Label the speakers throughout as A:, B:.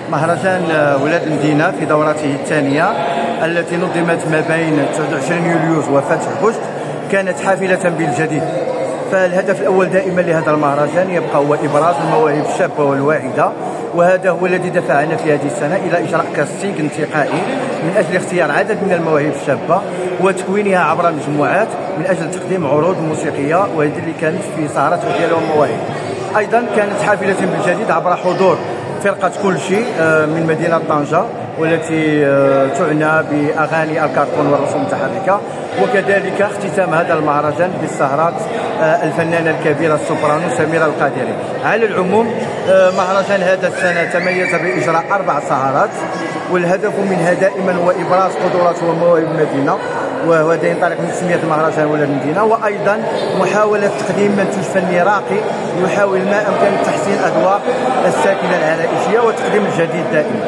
A: مهرجان ولاد المدينة في دورته الثانية التي نظمت ما بين 29 يوليو وفتح بوشت كانت حافلة بالجديد. فالهدف الأول دائما لهذا المهرجان يبقى هو إبراز المواهب الشابة والواعدة، وهذا هو الذي دفعنا في هذه السنة إلى إجراء كاستينغ انتقائي من أجل اختيار عدد من المواهب الشابة وتكوينها عبر المجموعات من أجل تقديم عروض موسيقية، وهذه اللي كانت في سهرات ديال المواهب. أيضا كانت حافلة بالجديد عبر حضور فرقة كل شيء من مدينة طنجة والتي تعنى بأغاني الكرتون والرسوم المتحركة، وكذلك اختتام هذا المهرجان بالسهرات الفنانة الكبيرة السوبرانو سميرة القادري. على العموم مهرجان هذا السنة تميز بإجراء 4 سهرات، والهدف منها دائما هو إبراز قدرات ومواهب المدينة، وهذا ينطلق من تسمية مهرجان ولاد المدينة، وأيضا محاولة تقديم منتوج فني راقي يحاول ما أمكن تحسين أذواق الساكنة العائشية وتقديم الجديد دائما.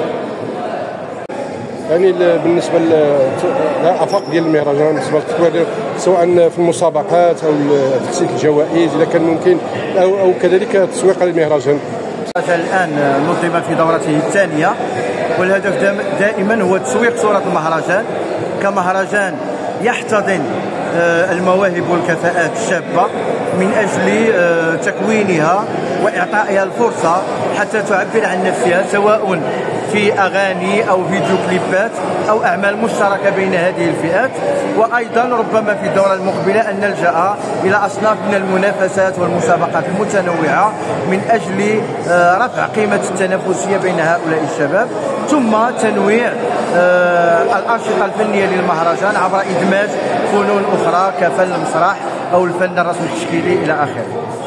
B: يعني بالنسبه للافاق ديال المهرجان بالنسبه للتطوير سواء في المسابقات او تحسين الجوائز اذا كان ممكن او كذلك التسويق للمهرجان.
A: الان نظم في دورته الثانيه، والهدف دائما هو تسويق صوره المهرجان كمهرجان يحتضن المواهب والكفاءات الشابه من اجل تكوينها واعطائها الفرصه حتى تعبر عن نفسها، سواء في أغاني أو فيديو كليبات أو أعمال مشتركة بين هذه الفئات. وأيضا ربما في الدورة المقبلة أن نلجأ إلى أصناف من المنافسات والمسابقات المتنوعة من أجل رفع قيمة التنافسية بين هؤلاء الشباب، ثم تنويع الأنشطة الفنية للمهرجان عبر إدماج فنون أخرى كفن المسرح أو الفن الرسم التشكيلي إلى آخره.